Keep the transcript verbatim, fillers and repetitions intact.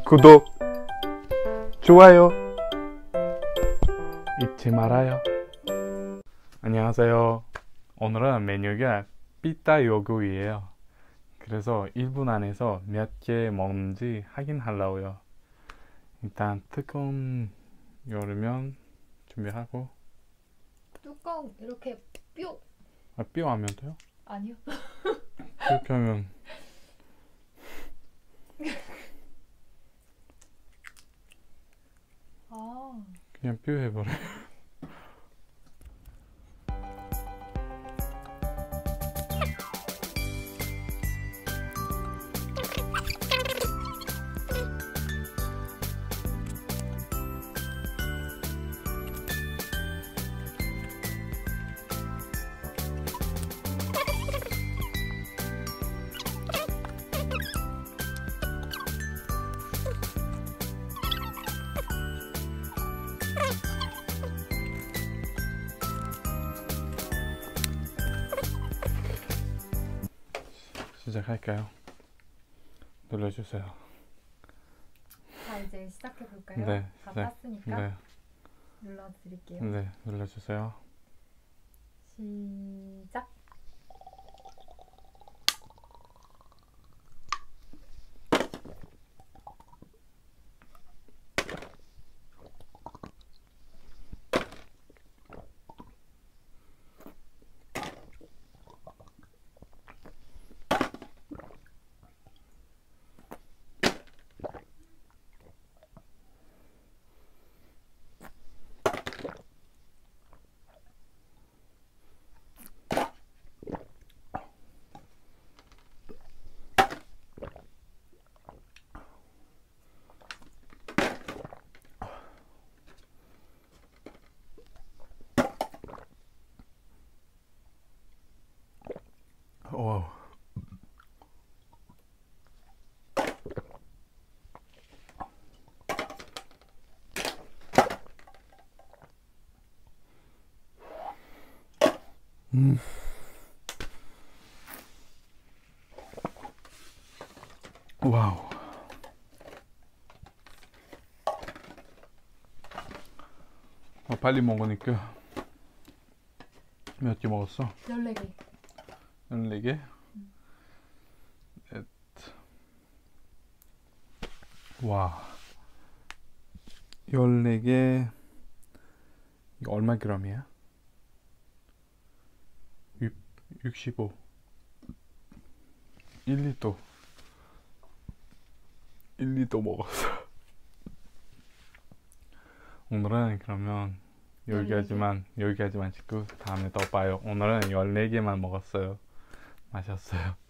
구독, 좋아요 잊지 말아요. 안녕하세요. 오늘은 메뉴가 피타 요구이에요. 그래서 일 분 안에서 몇 개 먹는지 확인하려고요. 일단 뚜껑 열으면 준비하고. 뚜껑 이렇게 뾰! 아, 삐 하면 돼요? 아니요. 그렇게 하면 아, 그냥 삐 해버려. 시작할까요? 눌러주세요. 자 이제 시작해 볼까요? 네, 다 시작. 땄으니까 네, 눌러드릴게요. 네, 눌러주세요. 시작. 와우. 음. 와우. 어, 빨리 먹으니까 몇 개 먹었어? 열네 개. 열네 개? 넷. 와. 열네 개. 이거 얼마 그램이야? 육십오. 일 리터. 일 리터 먹었어. 오늘은 그러면 여기까지만 여기까지만 찍고 다음에 또 봐요. 오늘은 열네 개만 먹었어요. 마셨어요.